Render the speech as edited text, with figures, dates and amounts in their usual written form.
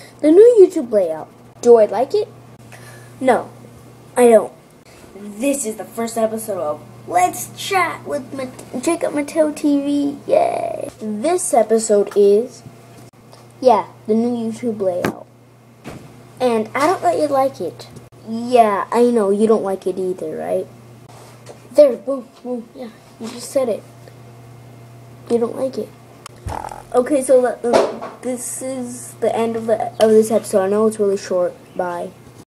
The new YouTube layout. Do I like it? No, I don't. This is the first episode of Let's Chat with Jacob Mateo TV. Yay! This episode is, the new YouTube layout. And I don't really like it. Yeah, I know you don't like it either, right? There, boom, boom. Yeah, you just said it. You don't like it. Okay, so this is the end of this episode. I know it's really short. Bye.